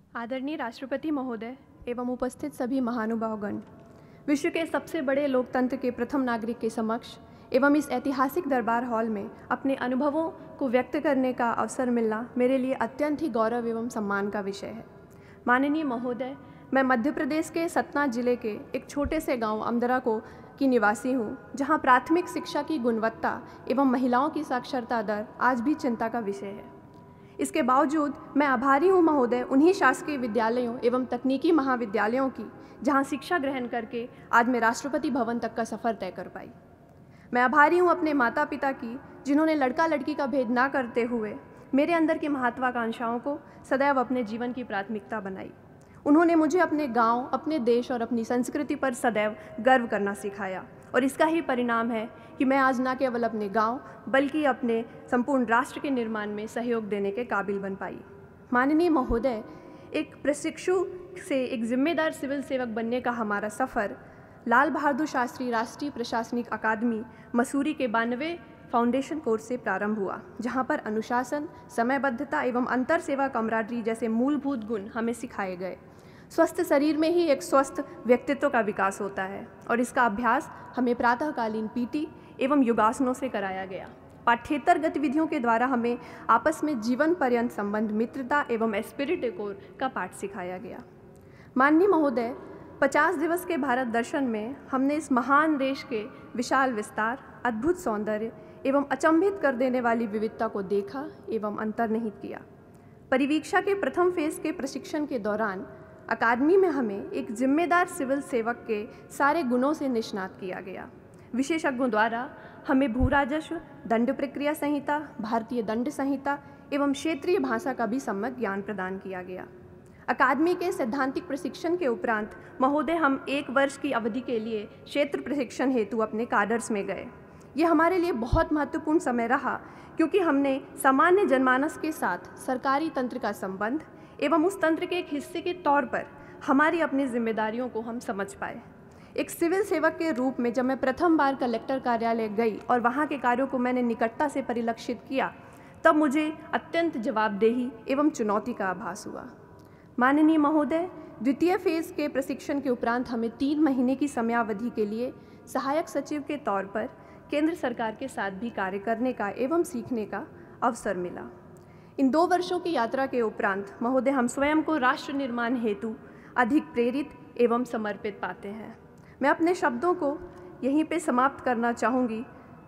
आदरणीय राष्ट्रपति महोदय एवं उपस्थित सभी महानुभावगण, विश्व के सबसे बड़े लोकतंत्र के प्रथम नागरिक के समक्ष एवं इस ऐतिहासिक दरबार हॉल में अपने अनुभवों को व्यक्त करने का अवसर मिलना मेरे लिए अत्यंत ही गौरव एवं सम्मान का विषय है। माननीय महोदय, मैं मध्य प्रदेश के सतना जिले के एक छोटे से गांव अमदरा की निवासी हूं, जहां प्राथमिक शिक्षा की गुणवत्ता एवं महिलाओं की साक्षरता दर आज भी चिंता का विषय है। इसके बावजूद मैं आभारी हूं महोदय उन्हीं शासकीय विद्यालयों एवं तकनीकी महाविद्यालयों की जहां शिक्षा ग्रहण करके आज मैं राष्ट्रपति भवन तक का सफ़र तय कर पाई। मैं आभारी हूं अपने माता पिता की, जिन्होंने लड़का लड़की का भेद ना करते हुए मेरे अंदर की महत्वाकांक्षाओं को सदैव अपने जीवन की प्राथमिकता बनाई। उन्होंने मुझे अपने गांव, अपने देश और अपनी संस्कृति पर सदैव गर्व करना सिखाया और इसका ही परिणाम है कि मैं आज न केवल अपने गांव बल्कि अपने संपूर्ण राष्ट्र के निर्माण में सहयोग देने के काबिल बन पाई। माननीय महोदय, एक प्रशिक्षु से एक जिम्मेदार सिविल सेवक बनने का हमारा सफ़र लाल बहादुर शास्त्री राष्ट्रीय प्रशासनिक अकादमी मसूरी के 92वें फाउंडेशन कोर्स से प्रारंभ हुआ, जहां पर अनुशासन, समयबद्धता एवं अंतर सेवा कमराडरी जैसे मूलभूत गुण हमें सिखाए गए। स्वस्थ शरीर में ही एक स्वस्थ व्यक्तित्व का विकास होता है और इसका अभ्यास हमें प्रातःकालीन पीटी एवं योगासनों से कराया गया। पाठ्येतर गतिविधियों के द्वारा हमें आपस में जीवन पर्यंत संबंध, मित्रता एवं एस्पिरिट एकोर का पाठ सिखाया गया। माननीय महोदय, 50 दिवस के भारत दर्शन में हमने इस महान देश के विशाल विस्तार, अद्भुत सौंदर्य एवं अचंभित कर देने वाली विविधता को देखा एवं अंतर्निहित किया। परिवीक्षा के प्रथम फेज के प्रशिक्षण के दौरान अकादमी में हमें एक जिम्मेदार सिविल सेवक के सारे गुणों से निष्णात किया गया। विशेषज्ञों द्वारा हमें भू राजस्व, दंड प्रक्रिया संहिता, भारतीय दंड संहिता एवं क्षेत्रीय भाषा का भी सम्यक ज्ञान प्रदान किया गया। अकादमी के सैद्धांतिक प्रशिक्षण के उपरांत महोदय हम 1 वर्ष की अवधि के लिए क्षेत्र प्रशिक्षण हेतु अपने काडर्स में गए। ये हमारे लिए बहुत महत्वपूर्ण समय रहा, क्योंकि हमने सामान्य जनमानस के साथ सरकारी तंत्र का संबंध एवं उस तंत्र के एक हिस्से के तौर पर हमारी अपनी जिम्मेदारियों को हम समझ पाए। एक सिविल सेवक के रूप में जब मैं प्रथम बार कलेक्टर कार्यालय गई और वहाँ के कार्यों को मैंने निकटता से परिलक्षित किया, तब मुझे अत्यंत जवाबदेही एवं चुनौती का आभास हुआ। माननीय महोदय, द्वितीय फेज के प्रशिक्षण के उपरांत हमें 3 महीने की समयावधि के लिए सहायक सचिव के तौर पर केंद्र सरकार के साथ भी कार्य करने का एवं सीखने का अवसर मिला। इन 2 वर्षों की यात्रा के उपरांत महोदय हम स्वयं को राष्ट्र निर्माण हेतु अधिक प्रेरित एवं समर्पित पाते हैं। मैं अपने शब्दों को यहीं पे समाप्त करना चाहूँगी।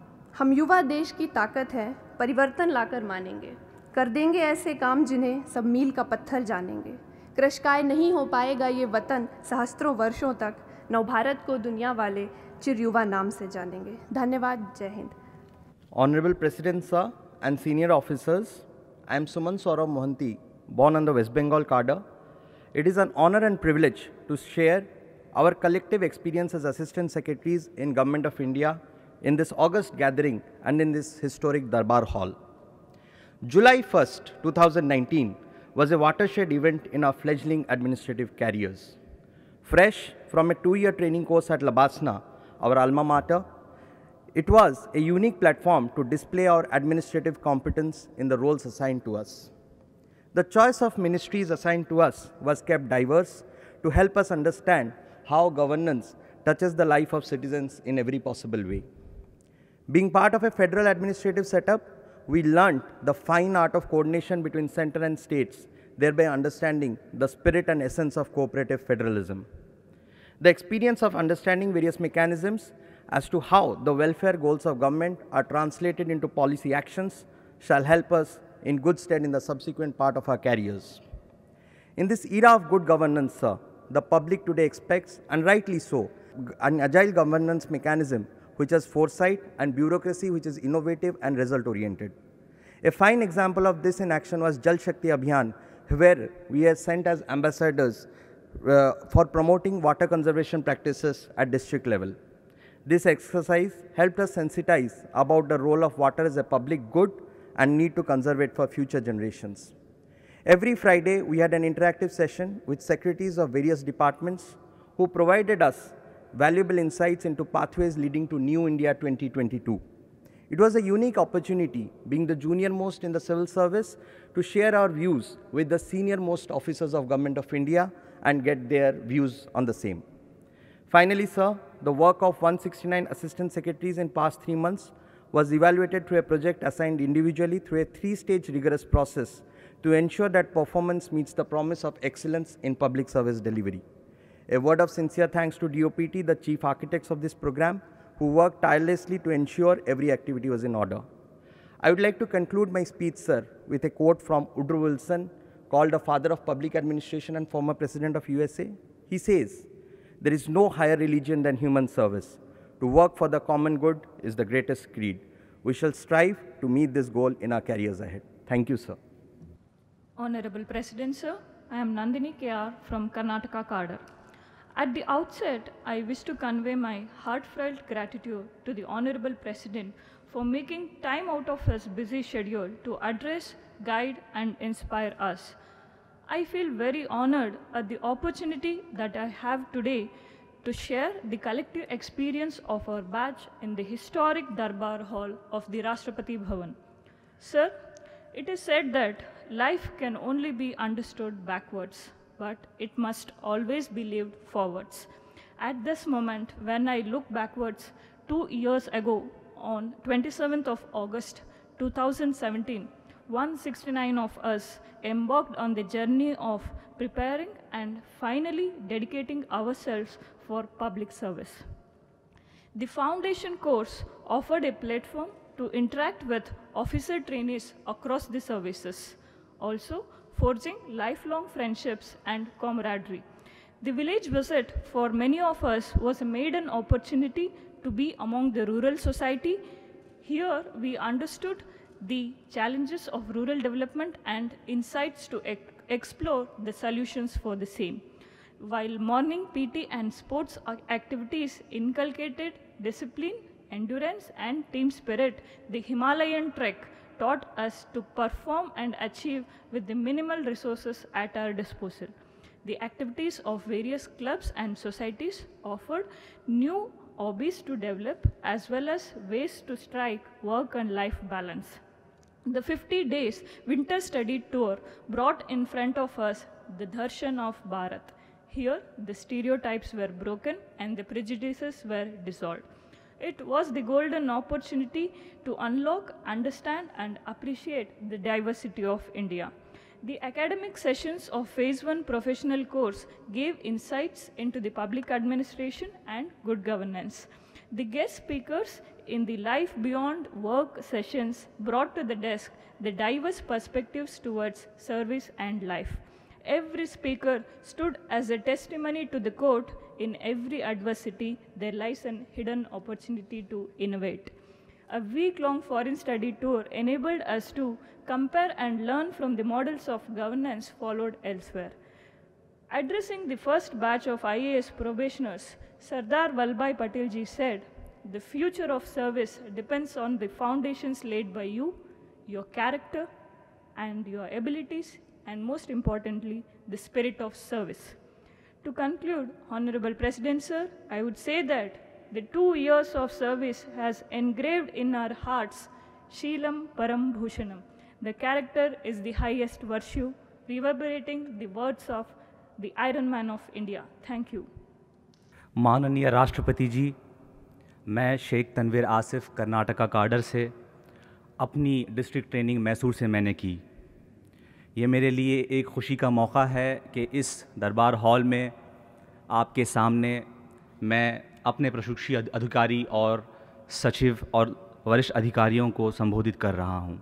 हम युवा देश की ताकत है, परिवर्तन लाकर मानेंगे, कर देंगे ऐसे काम जिन्हें सब मील का पत्थर जानेंगे। कृशकाय नहीं हो पाएगा ये वतन सहस्त्रों वर्षों तक, नवभारत को दुनिया वाले चिर युवा नाम से जानेंगे। धन्यवाद। जय Hind. Honorable President Sir and senior officers, I am Suman Saurav Mohanty, born on the West Bengal cadre. It is an honor and privilege to share our collective experience as Assistant Secretaries in Government of India in this August gathering and in this historic Darbar Hall. July 1st, 2019 was a watershed event in our fledgling administrative careers. Fresh from a 2-year training course at Labasna, our alma mater, it was a unique platform to display our administrative competence in the roles assigned to us. The choice of ministries assigned to us was kept diverse to help us understand how governance touches the life of citizens in every possible way. Being part of a federal administrative setup, we learned the fine art of coordination between center and states, thereby understanding the spirit and essence of cooperative federalism. The experience of understanding various mechanisms as to how the welfare goals of government are translated into policy actions shall help us in good stead in the subsequent part of our careers. In this era of good governance, sir, the public today expects, and rightly so, an agile governance mechanism which has foresight and bureaucracy which is innovative and result-oriented. A fine example of this in action was Jal Shakti Abhiyan, where we are sent as ambassadors for promoting water conservation practices at district level. This exercise helped us sensitize about the role of water as a public good and need to conserve it for future generations. Every Friday, we had an interactive session with secretaries of various departments who provided us valuable insights into pathways leading to New India 2022. It was a unique opportunity, being the junior most in the civil service, to share our views with the senior most officers of Government of India and get their views on the same. Finally, sir, the work of 169 Assistant Secretaries in past 3 months was evaluated through a project assigned individually through a 3-stage rigorous process to ensure that performance meets the promise of excellence in public service delivery. A word of sincere thanks to DOPT, the chief architects of this program, who worked tirelessly to ensure every activity was in order. I would like to conclude my speech, sir, with a quote from Woodrow Wilson, called the father of public administration and former president of USA. He says, "There is no higher religion than human service. To work for the common good is the greatest creed. We shall strive to meet this goal in our careers ahead." Thank you, sir. Honorable President, sir, I am Nandini KR from Karnataka Cadre. At the outset, I wish to convey my heartfelt gratitude to the Honorable President for making time out of his busy schedule to address, guide, and inspire us. I feel very honored at the opportunity that I have today to share the collective experience of our batch in the historic Darbar Hall of the Rashtrapati Bhavan. Sir, it is said that life can only be understood backwards, but it must always be lived forwards. At this moment, when I look backwards 2 years ago, on 27th of August 2017, 169 of us embarked on the journey of preparing and finally dedicating ourselves for public service. The foundation course offered a platform to interact with officer trainees across the services, also forging lifelong friendships and camaraderie. The village visit for many of us was a maiden opportunity to be among the rural society. Here we understood the challenges of rural development and insights to explore the solutions for the same. While morning PT and sports activities inculcated discipline, endurance, and team spirit, the Himalayan trek taught us to perform and achieve with the minimal resources at our disposal. The activities of various clubs and societies offered new hobbies to develop as well as ways to strike work and life balance. The 50 days winter study tour brought in front of us the darshan of Bharat. Here, the stereotypes were broken and the prejudices were dissolved. It was the golden opportunity to unlock, understand, and appreciate the diversity of India. The academic sessions of Phase 1 professional course gave insights into the public administration and good governance. The guest speakers in the Life Beyond Work sessions brought to the desk the diverse perspectives towards service and life. Every speaker stood as a testimony to the quote, "In every adversity, there lies an hidden opportunity to innovate." A week-long foreign study tour enabled us to compare and learn from the models of governance followed elsewhere. Addressing the first batch of IAS probationers, Sardar Vallabhbhai Patel ji said, "The future of service depends on the foundations laid by you, your character, and your abilities, and most importantly, the spirit of service." To conclude, Honorable President, sir, I would say that the 2 years of service has engraved in our hearts Sheelam Param Bhushanam. The character is the highest virtue, reverberating the words of the Iron Man of India. Thank you. माननीय राष्ट्रपति जी, मैं Sheikh Tanveer Asif Karnataka cadre से अपनी district training Mysore से मैंने की। ये मेरे लिए एक खुशी का मौका है कि इस दरबार हॉल में आपके सामने मैं अपने प्रशिक्षु अधिकारी और सचिव और वरिष्ठ अधिकारियों को संबोधित कर रहा हूँ।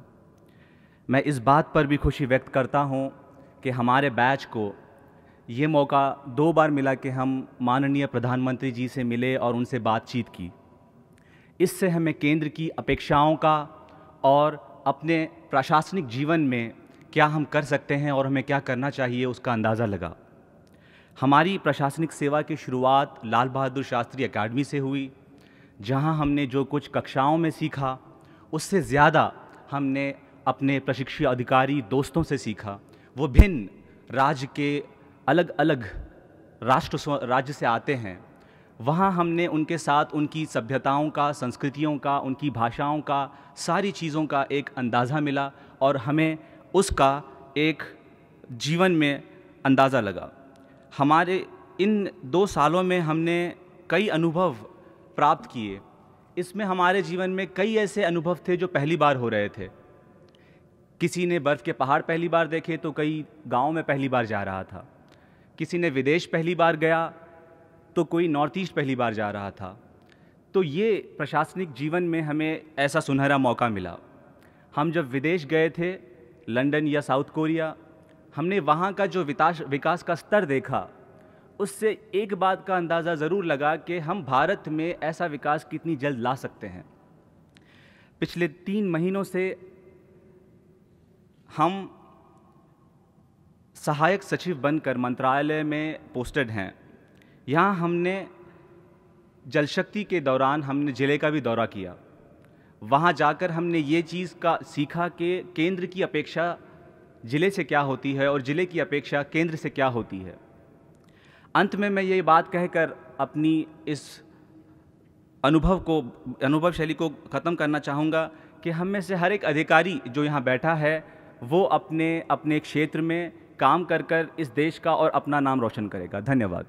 मैं इस बात पर भी खुशी व्यक्त करता हूँ कि हमारे बैच को ये मौका 2 बार मिला कि हम माननीय प्रधानमंत्री जी से मिले और उनसे बातचीत की। इससे हमें केंद्र की अपेक्षाओं का और अपने प्रशासनिक जीवन में क्या हम कर सकते हैं और हमें क्या करना चाहिए उसका अंदाज़ा लगा। हमारी प्रशासनिक सेवा की शुरुआत लाल बहादुर शास्त्री एकेडमी से हुई, जहां हमने जो कुछ कक्षाओं में सीखा उससे ज़्यादा हमने अपने प्रशिक्षु अधिकारी दोस्तों से सीखा। वो भिन्न राज्य के अलग अलग राज्य से आते हैं, वहाँ हमने उनके साथ उनकी सभ्यताओं का, संस्कृतियों का, उनकी भाषाओं का, सारी चीज़ों का एक अंदाज़ा मिला और हमें उसका एक जीवन में अंदाज़ा लगा। हमारे इन 2 सालों में हमने कई अनुभव प्राप्त किए। इसमें हमारे जीवन में कई ऐसे अनुभव थे जो पहली बार हो रहे थे। किसी ने बर्फ़ के पहाड़ पहली बार देखे तो कोई गांव में पहली बार जा रहा था, किसी ने विदेश पहली बार गया तो कोई नॉर्थ ईस्ट पहली बार जा रहा था। तो ये प्रशासनिक जीवन में हमें ऐसा सुनहरा मौका मिला। हम जब विदेश गए थे, लंदन या साउथ कोरिया, हमने वहाँ का जो विकास का स्तर देखा, उससे एक बात का अंदाज़ा ज़रूर लगा कि हम भारत में ऐसा विकास कितनी जल्द ला सकते हैं। पिछले 3 महीनों से हम सहायक सचिव बनकर मंत्रालय में पोस्टेड हैं। यहाँ हमने जल शक्ति के दौरान हमने ज़िले का भी दौरा किया। वहाँ जाकर हमने ये चीज़ का सीखा कि केंद्र की अपेक्षा ज़िले से क्या होती है और ज़िले की अपेक्षा केंद्र से क्या होती है। अंत में मैं ये बात कहकर अपनी इस अनुभव शैली को ख़त्म करना चाहूँगा कि हम में से हर एक अधिकारी जो यहाँ बैठा है वो अपने क्षेत्र में काम कर इस देश का और अपना नाम रोशन करेगा। धन्यवाद।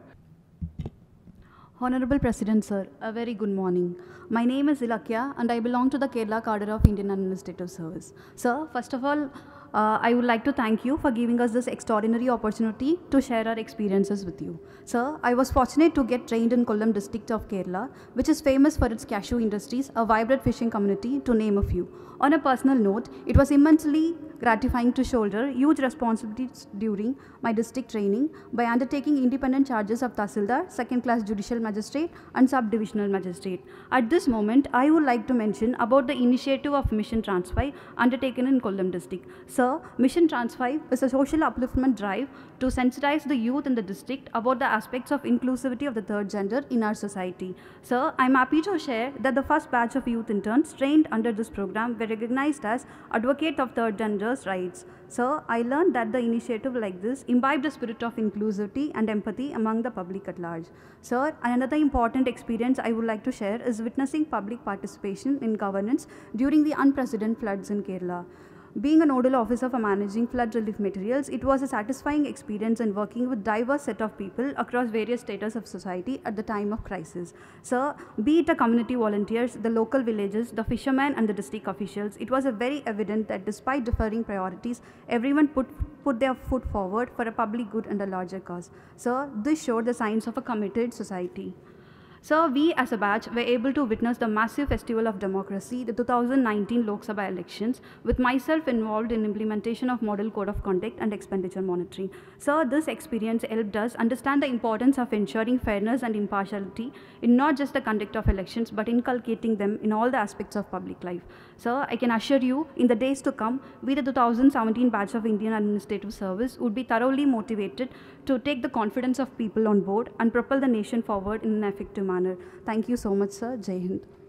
Honorable President Sir, a very good morning. My name is Ilakya and I belong to the Kerala cadre of Indian Administrative Service. Sir, first of all, I would like to thank you for giving us this extraordinary opportunity to share our experiences with you. Sir, I was fortunate to get trained in Kollam district of Kerala, which is famous for its cashew industries, a vibrant fishing community, to name a few. On a personal note, it was immensely gratifying to shoulder huge responsibilities during my district training by undertaking independent charges of Tahsildar, second-class judicial magistrate and sub-divisional magistrate. At this moment, I would like to mention about the initiative of Mission Transfive undertaken in Kollam district. Sir, Mission Transfive is a social upliftment drive to sensitize the youth in the district about the aspects of inclusivity of the third gender in our society. Sir, I am happy to share that the first batch of youth interns trained under this program were recognized as advocate of third gender's rights. Sir, I learned that the initiative like this imbibed the spirit of inclusivity and empathy among the public at large. Sir, another important experience I would like to share is witnessing public participation in governance during the unprecedented floods in Kerala. Being a nodal officer for managing flood relief materials, it was a satisfying experience in working with diverse set of people across various status of society at the time of crisis. Sir, be it the community volunteers, the local villages, the fishermen and the district officials, it was very evident that despite differing priorities, everyone put their foot forward for a public good and a larger cause. Sir, this showed the signs of a committed society. Sir, we as a batch were able to witness the massive festival of democracy, the 2019 Lok Sabha elections, with myself involved in implementation of Model Code of Conduct and expenditure monitoring. Sir, this experience helped us understand the importance of ensuring fairness and impartiality in not just the conduct of elections, but inculcating them in all the aspects of public life. Sir, I can assure you, in the days to come, we the 2017 batch of Indian Administrative Service would be thoroughly motivated to take the confidence of people on board and propel the nation forward in an effective manner. Thank you so much, sir. Jai Hind.